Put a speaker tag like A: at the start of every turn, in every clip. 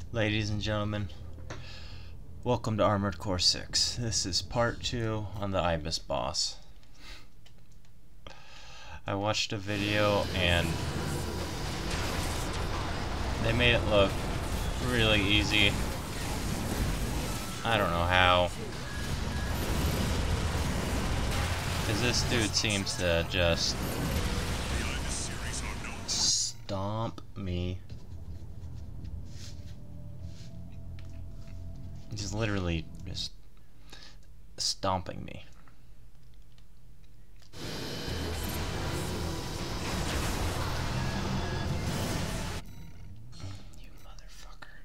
A: Ladies and gentlemen, welcome to Armored Core 6. This is part 2 on the Ibis boss. I watched a video and they made it look really easy. I don't know how. Because this dude seems to just stomp me. He's literally just stomping me. You motherfucker.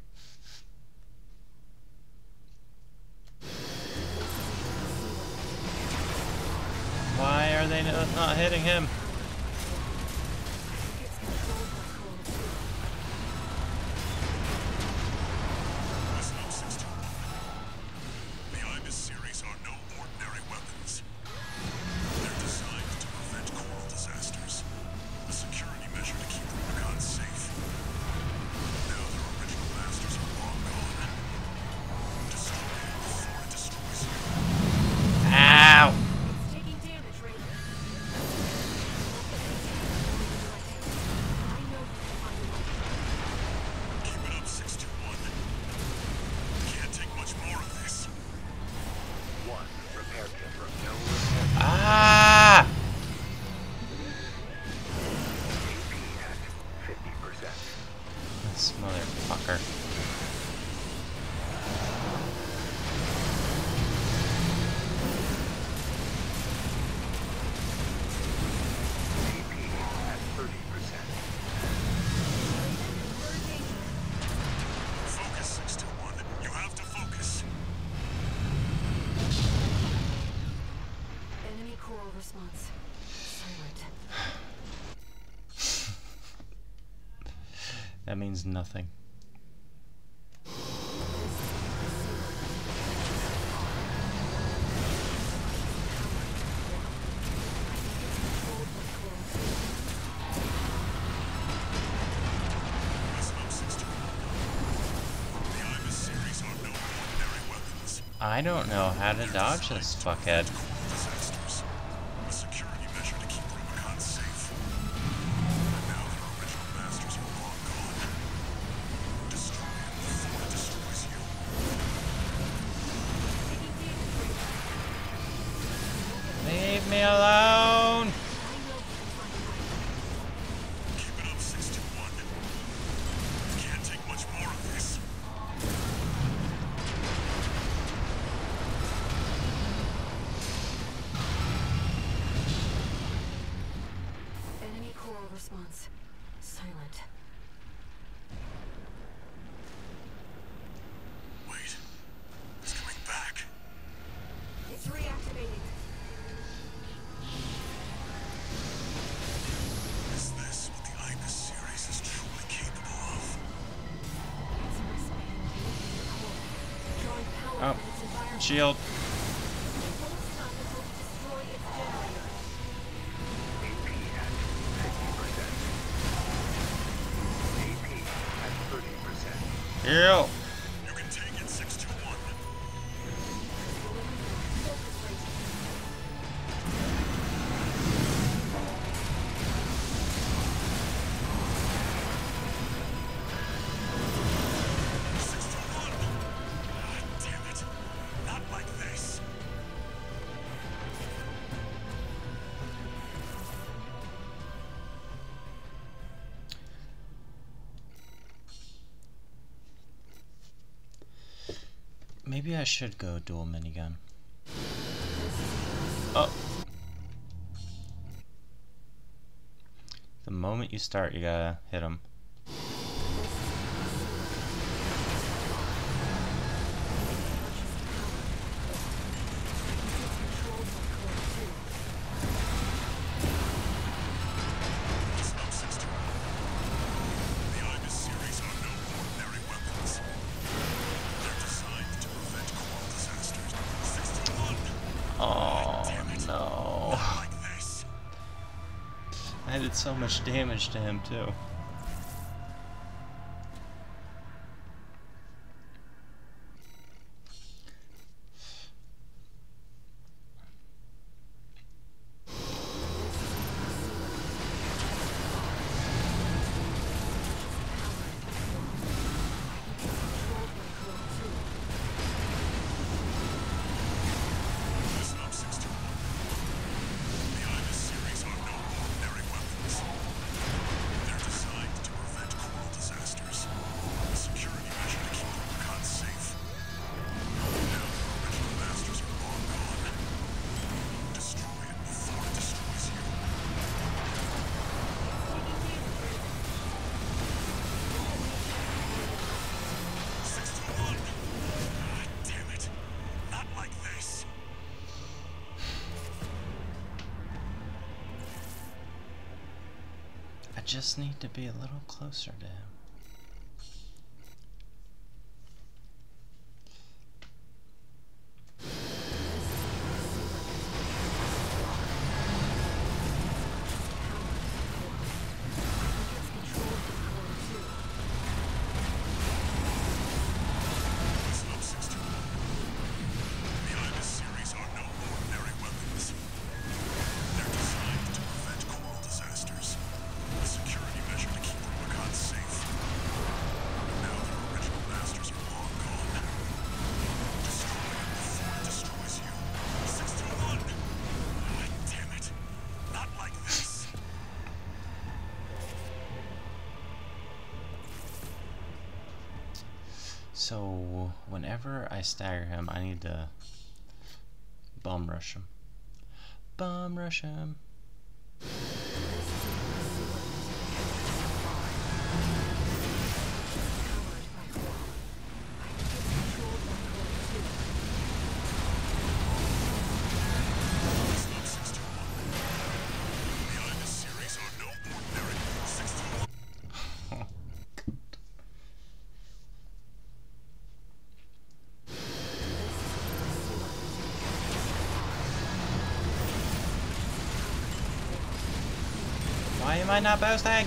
A: Why are they not hitting him? This motherfucker.
B: Focus 621. You have to focus.
C: Enemy coral response. Silent.
A: That means nothing. I don't know how to dodge this fuckhead.
B: A security measure to keep Rubicon safe. Now their original masters are long gone. Destroy it before it destroys you.
A: Leave me alone!
B: Keep it up, 621. Can't take much more of this.
C: Enemy coral response. Silent.
B: Wait. It's coming back.
C: It's reactivating.
B: Is this what the Ibis series is truly capable of?
C: It's expanding the core, drawing power
A: Oh,
C: from its environment.
A: shield.
C: It won't stop until we destroy its generator.
D: AP at 50%. AP at 30%.
A: Heal.
B: You can take it, 621.
C: Focus rate.
B: Damn it. Not like this.
A: Maybe I should go dual minigun. Oh. The moment you start, you gotta hit him.
B: Listen up, 621. The Ibis series are no ordinary weapons. They're designed to prevent coral disasters. 621.
A: Oh
B: Damn it.
A: no.
B: Not like this.
A: I did so much damage to him too. just need to be a little closer to him. So, whenever I stagger him, I need to bum rush him. Bum rush him. Why am I not boasting?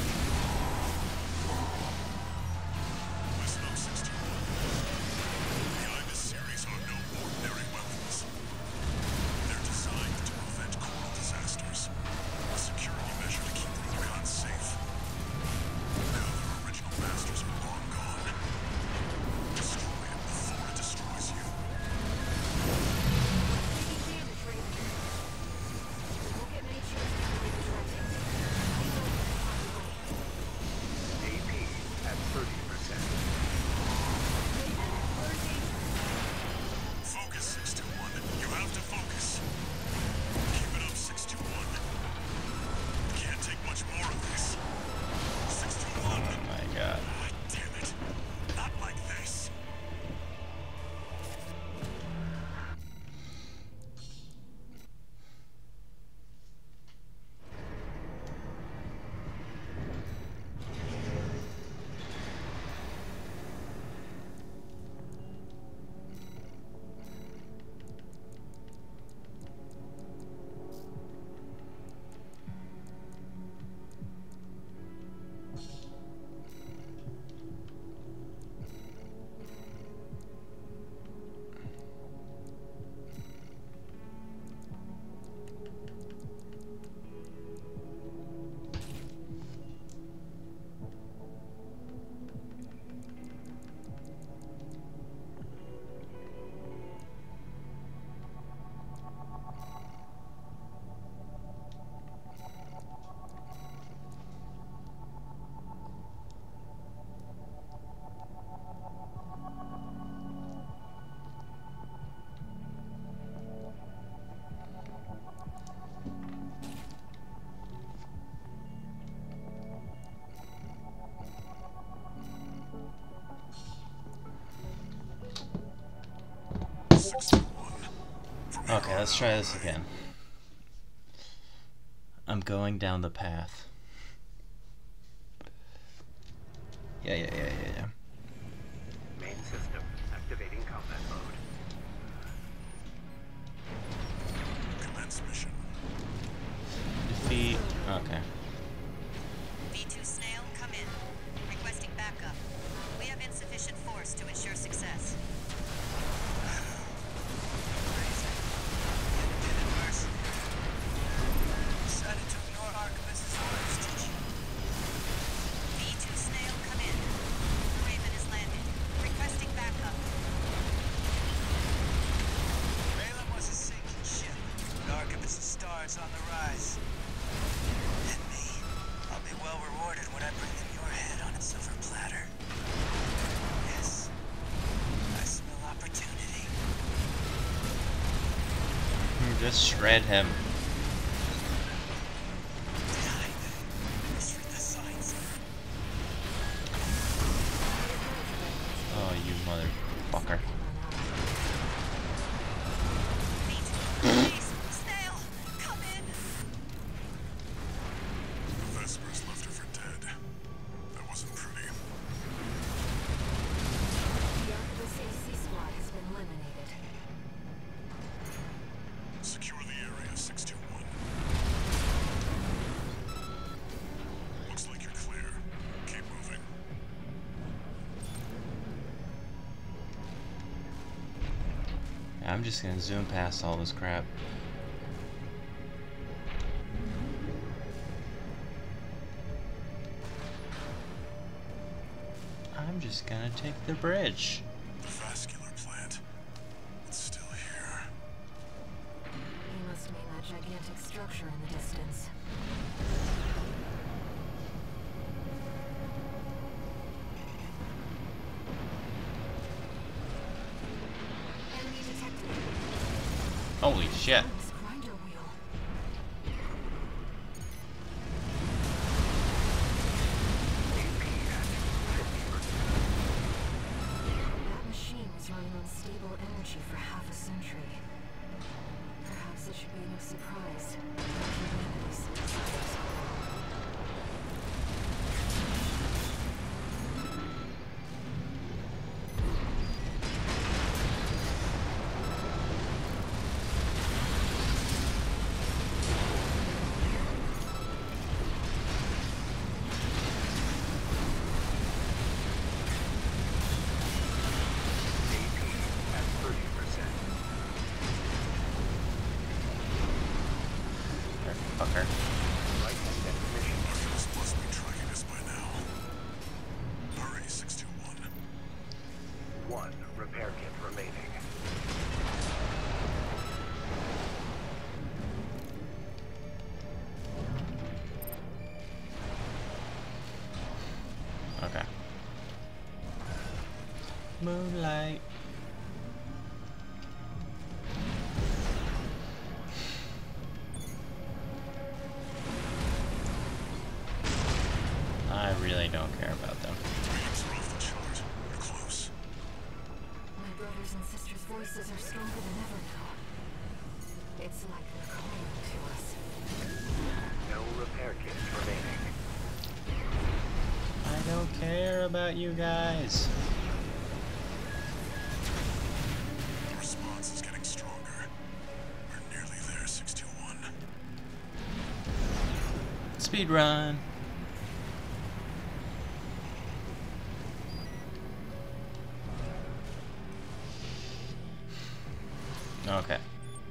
A: Okay, let's try this again. I'm going down the path. Yeah.
D: Main system activating combat mode.
B: Commence mission.
A: Defeat. Okay.
E: B2 Snail, come in. Requesting backup. We have insufficient force to ensure success.
F: Decided to ignore Archivist's orders, did you?
E: B2 Snail, come in. Raven is landed. Requesting backup.
F: Balaam was a sinking ship, but Archivist's stars on the rise. And me, I'll be well rewarded when I bring them your head on a silver platter. Yes, I smell opportunity.
A: Just shred him. Oh, you motherfucker.
E: Snail, come in.
B: The Vespers left her
A: I'm just gonna zoom past all this crap. I'm just gonna take the bridge.
B: The vascular plant. It's still here.
C: He must mean that gigantic structure in the distance. Enemy detected.
A: Holy shit.
C: This grinder wheel. That machine was running on stable energy for half a century. Perhaps it should be no surprise that humanity's success.
A: Fucker.
B: Artemis must be tracking us by now. Hurry, 621.
D: 1 repair kit remaining.
A: Okay. Moonlight. I really don't care about them.
B: Readings are off the chart. We're close.
C: My brothers and sisters' voices are stronger than ever now. It's like they're calling to us.
D: No repair kits remaining.
A: I don't care about you guys.
B: The response is getting stronger. We're nearly there, 621.
A: Speed run. Okay.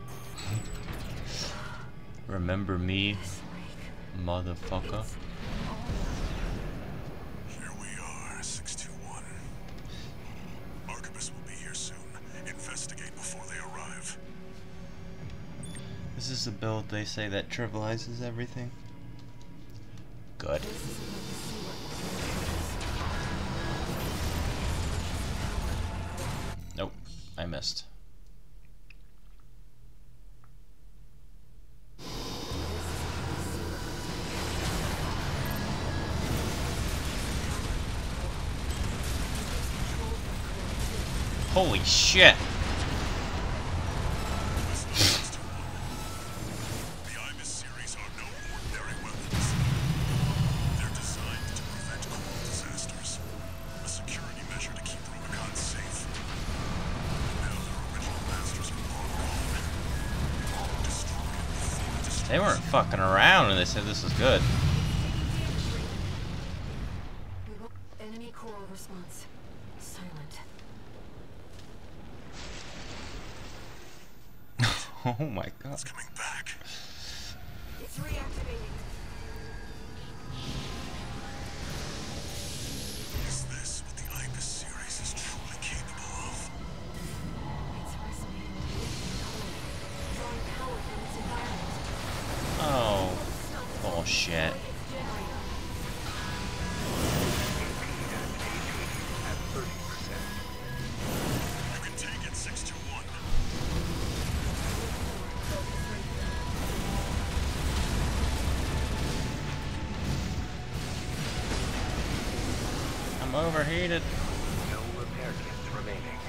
A: Remember me, motherfucker?
B: Here we are, 621. Archibus will be here soon. Investigate before they arrive.
A: This is the build they say that trivializes everything. Good. Nope, I missed. Holy shit!
B: The IBIS series are no ordinary weapons. They're designed to prevent cold disasters. A security measure to keep Rubicon safe. Now their original masters are long gone. Destroyed before destroyed.
A: They weren't fucking around when they said this was good.
C: Enemy coral response. Silent.
A: Oh my god.
B: It's coming back.
C: It's reactivating.
B: Is this what the IBIS series is truly capable of?
C: It's resonating with the drawing power from its environment.
A: Oh, bullshit.
C: Its generator.
D: At 30%.
B: You can take it, 621.
A: I'm overheated.
D: No repair kits remaining.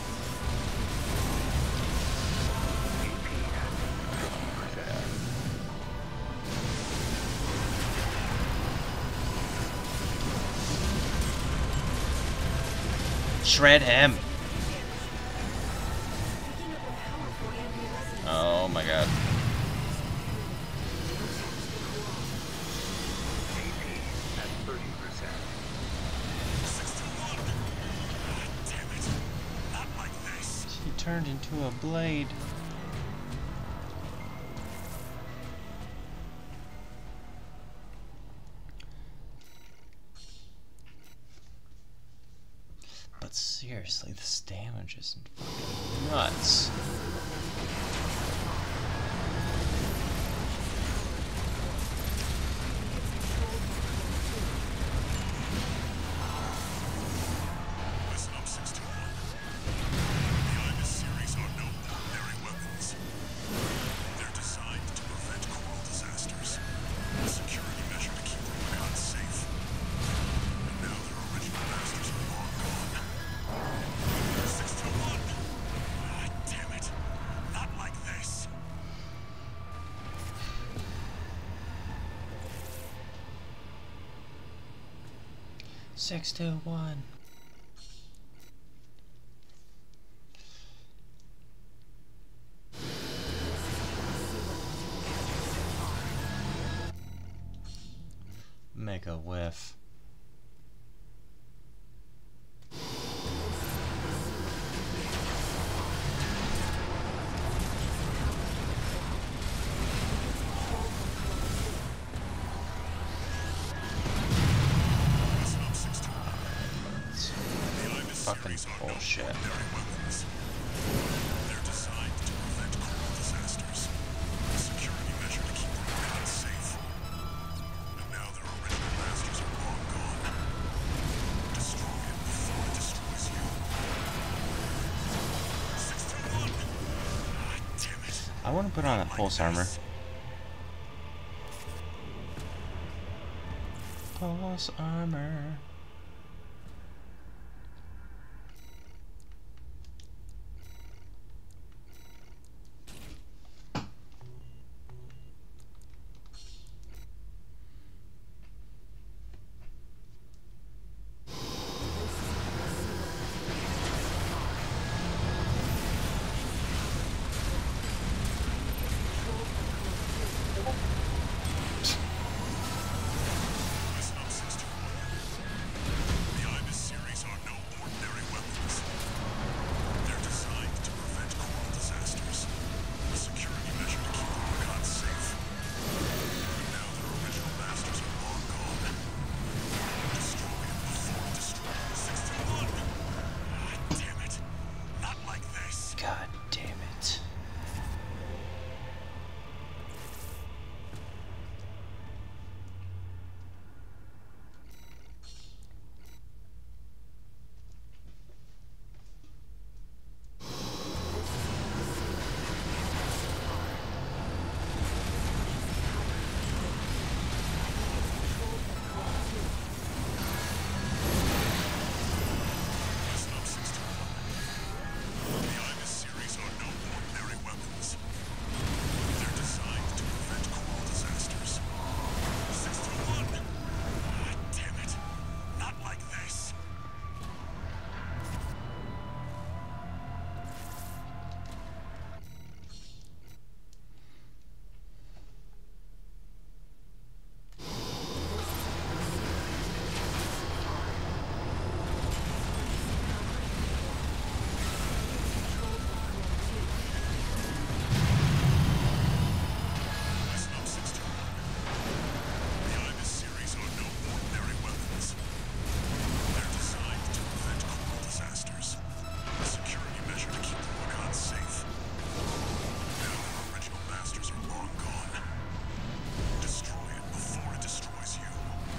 D: AP at 50%.
A: Shred him.
C: Picking up a powerful ambient resonance.
A: Oh my god.
D: AP at 30%.
B: 621. Damn it. Not like this.
A: He turned into a blade. But seriously, this damage is fucking nuts.
B: Listen up, 621. The IBIS series are no ordinary weapons. They're designed to prevent coral disasters. A security measure to keep Rubicon safe. And now their original masters are long gone. 621! Ah, damn it. Not like this.
A: Six, two, one. Make a whiff.
B: Listen up, 621. The IBIS
A: Fucking
B: series are no
A: bullshit.
B: ordinary weapons. They're designed to prevent coral disasters. A security measure to keep Rubicon safe. And now their original masters are long gone. Destroy it before it destroys you. 621! Ah, damn it.
A: I want to put on that pulse armor. Pulse armor.
B: Listen up, 621. The IBIS series are no ordinary weapons. They're designed to prevent coral disasters. A security measure to keep Rubicon safe. And now their original masters are long gone. Destroy it before it destroys 621! Ah, damn it. Not like this.
A: God damn it.
B: Listen up, 621. The IBIS series are no ordinary weapons. They're designed to prevent coral disasters. 621! Ah, damn it. Not like this. Listen up, 621. The IBIS series are no ordinary weapons. They're designed to prevent coral disasters. A security measure to keep Rubicon safe. Now their original masters are long gone. Destroy it before it destroys you.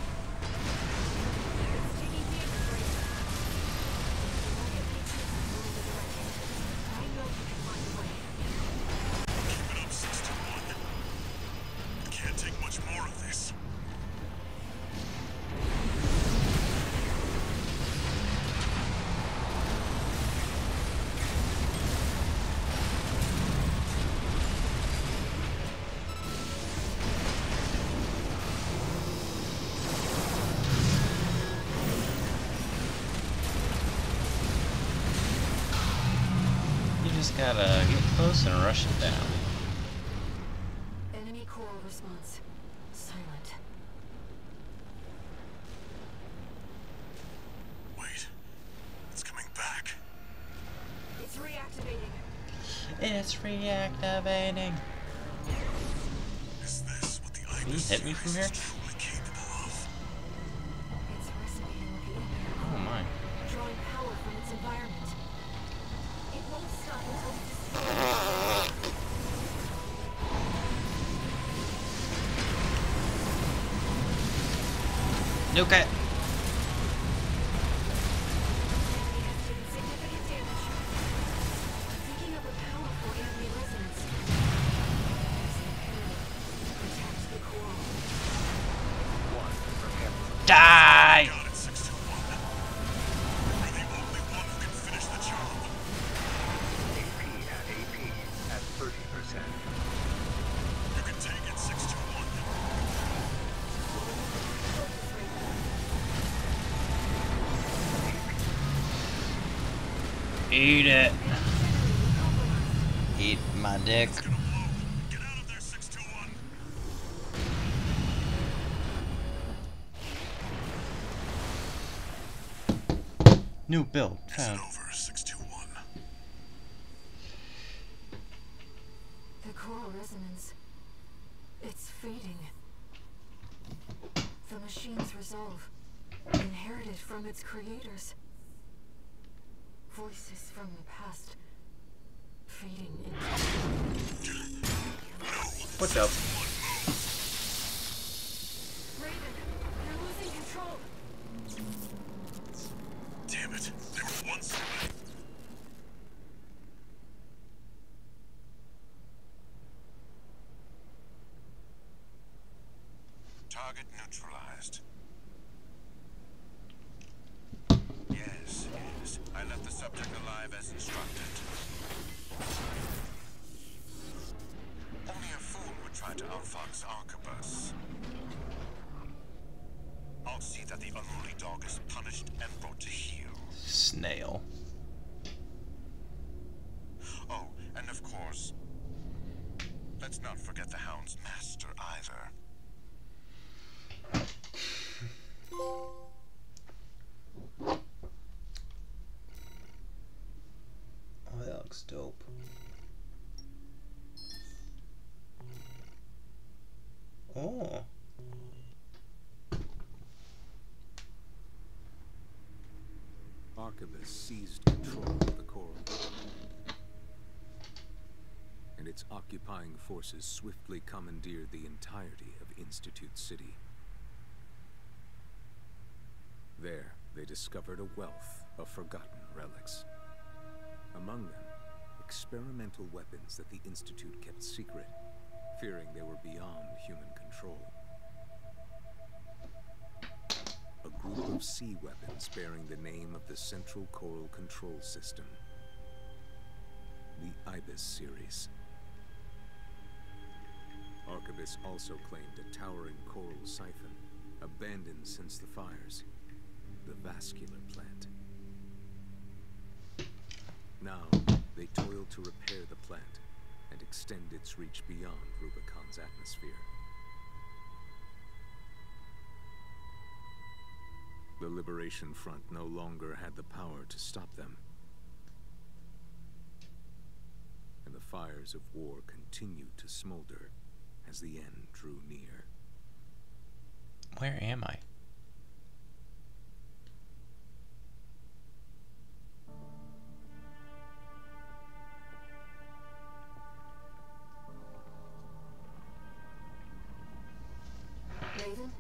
B: Keep it up, 621. It can't take much more of this.
A: You just gotta get close and rush it down.
C: Enemy coral response. Silent.
B: Wait. It's coming back.
C: It's reactivating.
A: It's reactivating.
B: Is this what the
A: Can you
B: Ibis
A: hit me from here?
B: series is truly capable of?
C: It's resonating with the inner,
A: Oh my.
C: drawing power from its environment. It won't stop until it destroys.
A: Nuke it.
C: It has taken significant damage. Picking up a powerful anti-resonance. There's an imperative. Protect the core.
D: One prepared.
A: Die!
B: Got it, 621. You're the only one who can finish the job.
D: AP at 30%.
B: You can take it, 621.
A: Eat it. Eat my dick.
B: It's gonna blow. Get out of there, 621.
A: New build
B: Is it
A: found.
B: over, 621?
C: The choral resonance. It's fading. The machine's resolve, inherited from its creators. Voices from the past, fading into...
A: What's up?
C: Raven, you're losing control.
B: Damn it. They were once away. Target neutralized. Yes, yes. I left the subject alive as instructed. Only a fool would try to outfox Arquebus. I'll see that the unruly dog is punished and brought to heel.
A: Snail.
B: Oh, and of course, let's not forget the Hound's master either.
A: Oh, that looks dope. Oh.
G: Arquebus seized control of the coral, and its occupying forces swiftly commandeered the entirety of Institute City. There, they discovered a wealth of forgotten relics. Among them, experimental weapons that the Institute kept secret, fearing they were beyond human control. A group of sea weapons bearing the name of the Central Coral Control System. The Ibis series. Arquebus also claimed a towering coral siphon, abandoned since the fires. The vascular plant. Now, they toil to repair the plant and extend its reach beyond Rubicon's atmosphere. The Liberation Front no longer had the power to stop them. And the fires of war continued to smolder as the end drew near.
A: Where am I?
C: Raven?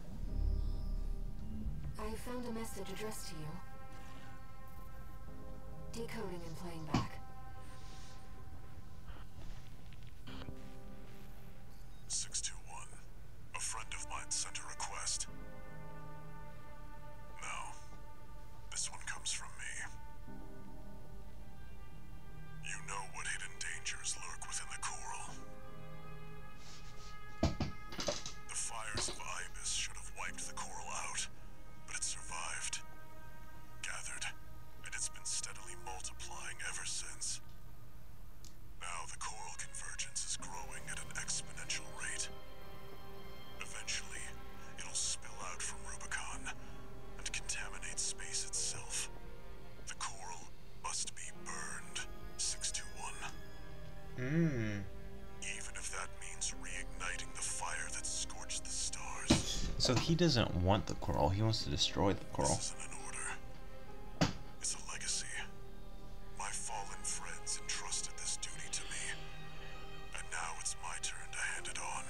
C: I found a message addressed to you. Decoding and playing back.
B: 621. A friend of mine sent a request. Now, this one comes from me. You know what hidden dangers lurk within the coral. The fires of Ibis should have wiped the coral out, but it survived, gathered, and it's been steadily multiplying ever since.
A: So he doesn't want the coral, he wants to destroy the coral.
B: This isn't an order. It's a legacy. My fallen friends entrusted this duty to me, and now it's my turn to hand it on.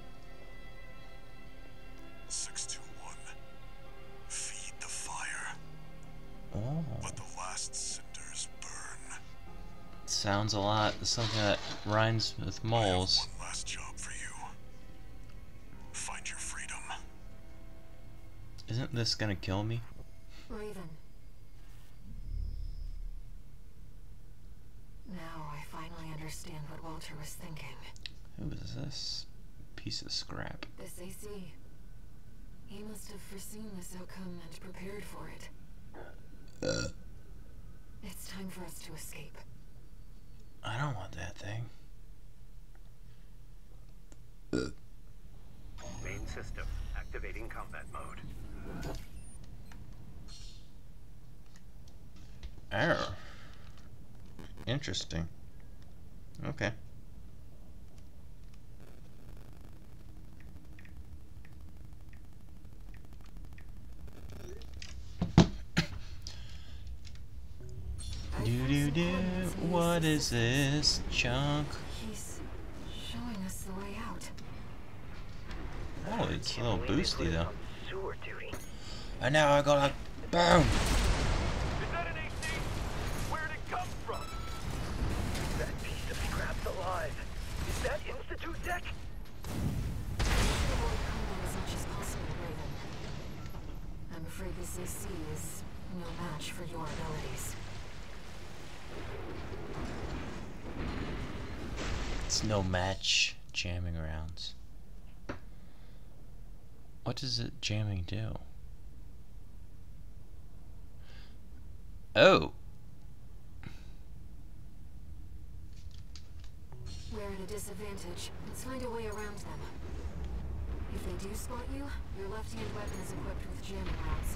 B: 621. Feed the fire.
A: Oh.
B: Let the last cinders burn.
A: Sounds a lot something that rhymes with
B: I
A: moles.
B: have one last job for you. Find your freedom.
A: Isn't this gonna kill me?
C: Raven. Now I finally understand what Walter was thinking.
A: Who is this piece of scrap?
C: This AC. He must have foreseen this outcome and prepared for it. It's time for us to escape.
A: I don't want that thing.
D: Main system activating combat mode.
A: Error. Interesting. Okay. Do. What is this junk?
C: He's showing us the way out.
A: Oh, it's a little boosty though.
D: Sewer duty.
A: And now I gotta boom.
D: Is that an AC? Where'd it come from? That piece of scrap's alive. Is that Institute tech?
C: Avoid combat as much as possible, Raven. I'm afraid this AC is no match for your abilities.
A: It's no match jamming rounds. What does it jamming do? Oh.
C: We're at a disadvantage. Let's find a way around them. If they do spot you, your left-hand weapon is equipped with jamming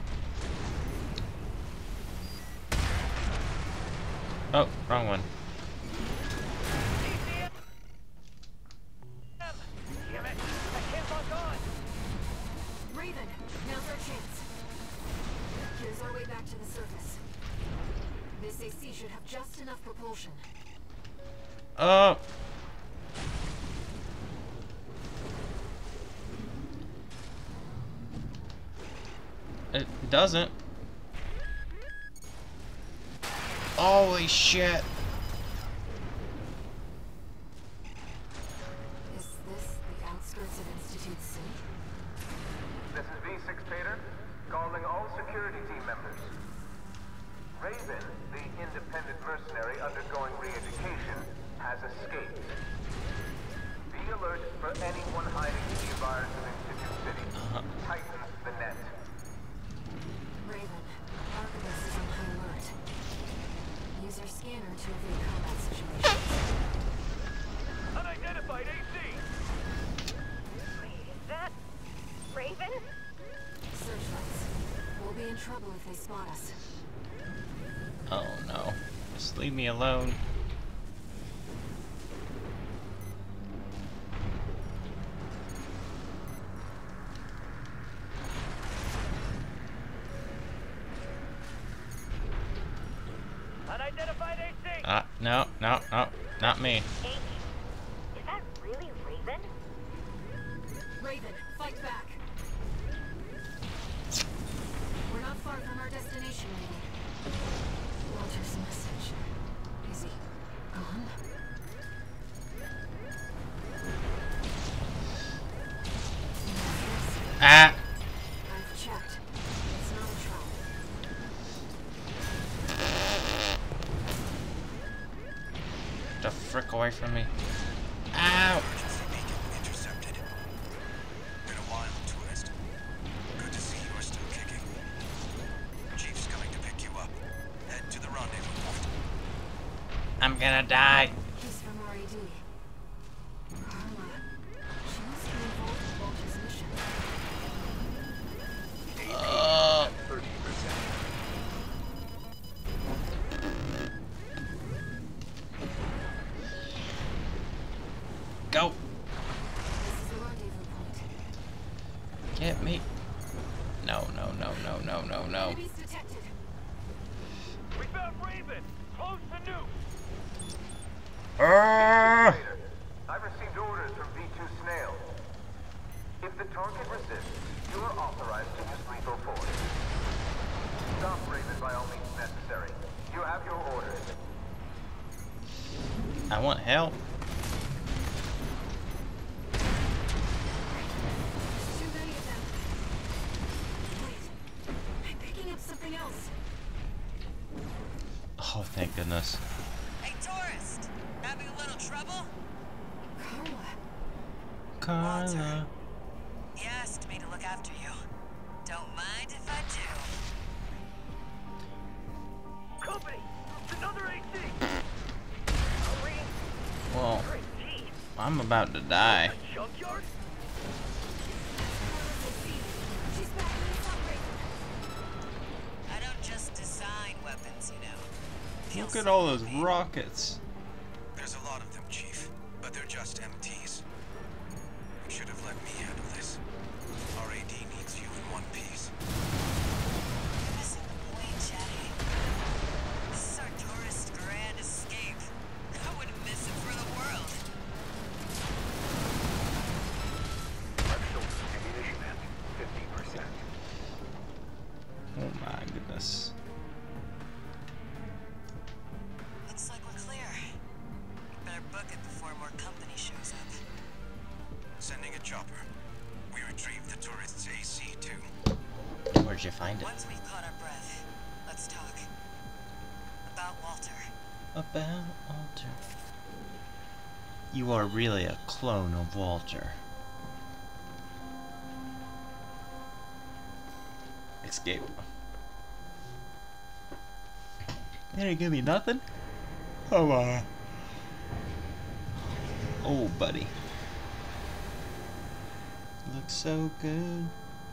C: rounds.
A: Oh, wrong one.
D: Damn it! I can't lock on!
C: Raven, now's our chance. Here's our way back to the surface. This AC should have just enough propulsion.
A: Oh. It doesn't. Holy shit.
C: Is this the outskirts of Institute C?
H: This is V6 Tater, calling all security team members. Raven, the independent mercenary undergoing re-education, has escaped. Be alert for anyone hiding in the environs of Institute City. Tighten the net.
C: Raven, Archivist is on high alert. Use your scanner to evade combat situations.
D: Unidentified AC!
E: Is that Raven?
C: Searchlights. We'll be in trouble if they spot us.
A: Oh no. Just leave me alone.
D: Unidentified AC!
A: No, not me.
E: Is that really Raven?
C: Raven, fight back! We're not far from our destination, lady. Walter's message. Is he gone?
A: Ah!
C: I've checked. It's not a trap.
A: The frick away from me. Ow!
F: Emergency beacon intercepted. Been a while, tourist. Good to see you're still kicking. Chief's coming to pick you up. Head to the rendezvous point.
A: I'm gonna die.
C: He's from RAD. Carla. She must be involved with Walter's mission.
A: Oh.
D: 30%.
A: Go.
C: This is the rendezvous point.
A: Get me. Ah!
H: Vader, I've received orders from V2 Snail. If the target resists, you are authorized to use lethal force. Stop Raven by all means necessary. You have your orders.
A: I want help.
C: Too many of them. Wait, I'm picking up something else.
A: Oh, thank goodness.
E: Hey, tourist! Having a little trouble?
C: Carla.
A: Carla.
E: He asked me to look after you. Don't mind if I do.
D: Company! It's another AC! Are we?
A: Well,
D: Christine!
A: I'm about to die.
D: A junkyard?
C: She's back in the submarine.
E: I don't just design weapons, you know.
A: Look at all those rockets.
F: There's a lot of them, Chief, but they're just MTs. You should have let me handle this. RAD needs you in one piece.
E: You're missing the point, Chatty. This is our tourist grand escape. I wouldn't miss it for the world.
B: Ammunition at 50%.
A: Oh my goodness.
E: Looks like we're clear. Better book it before more company shows up.
F: Sending a chopper. We retrieved the tourist's AC too.
A: Where'd you find it?
E: Once we've caught our breath, let's talk. About Walter.
A: About Walter. You are really a clone of Walter. Escape. They didn't give me nothing? Come on. Oh, buddy. Looks so good.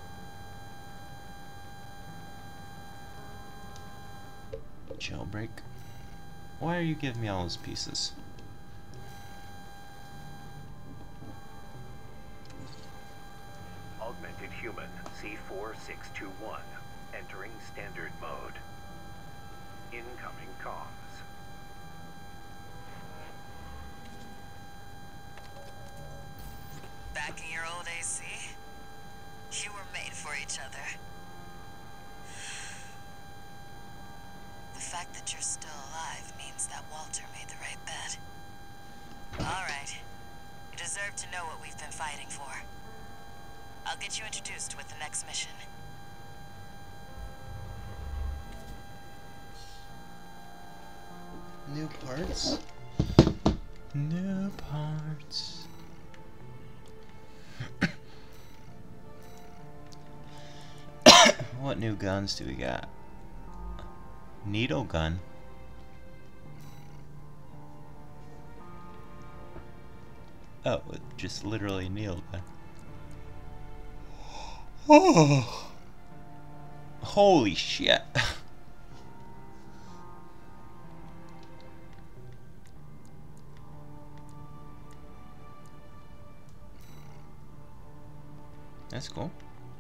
A: Jailbreak. Why are you giving me all those pieces?
B: Augmented human C4621. Entering standard mode. Incoming comms.
E: Back in your old AC? You were made for each other. The fact that you're still alive means that Walter made the right bet. Alright. You deserve to know what we've been fighting for. I'll get you introduced with the next mission.
A: New parts? New parts. What new guns do we got? Needle gun. Oh, it just literally needle gun. Oh. Holy shit. That's cool.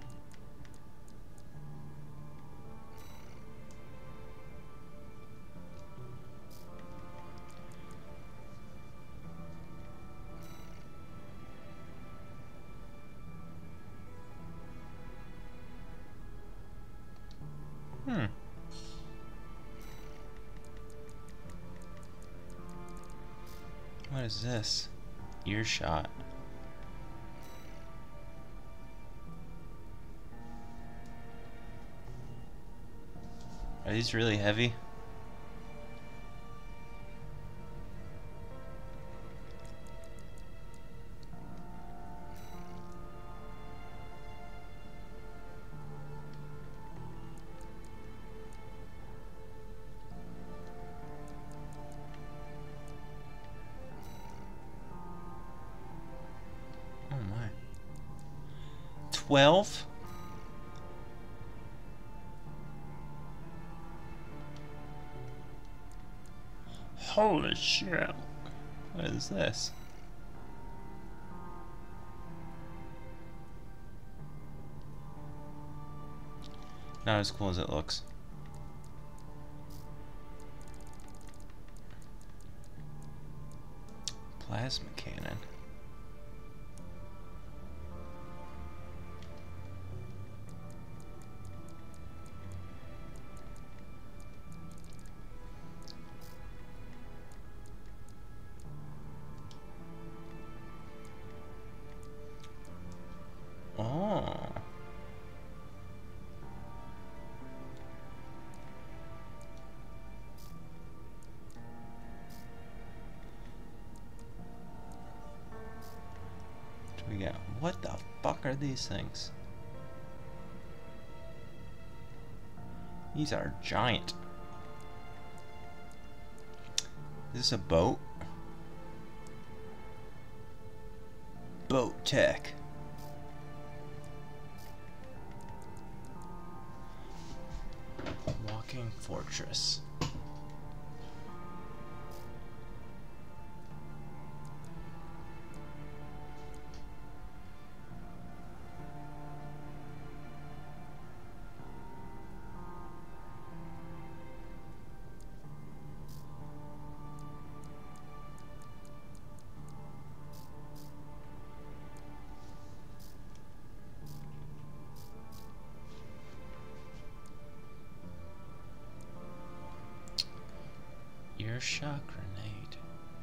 A: What is this? Earshot. Are these really heavy? Oh my. 12? Holy shit. What is this? Not as cool as it looks. Plasma cannon. Oh. We got, what the fuck are these things? These are giant. Is this a boat? Boat tech. Walking fortress. Earshot grenade.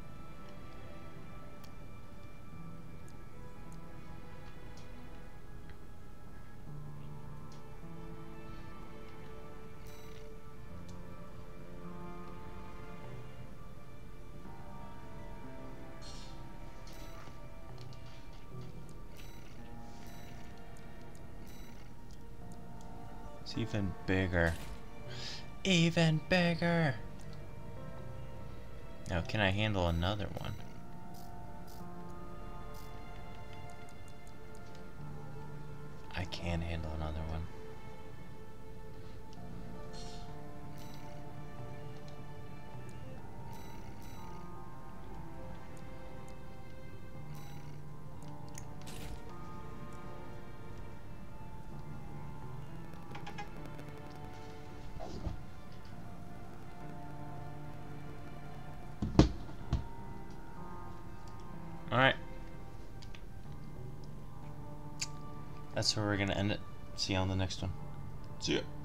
A: It's even bigger. Even bigger! Now, can I handle another one? I can handle another one. Alright. That's where we're gonna end it. See you on the next one. See ya.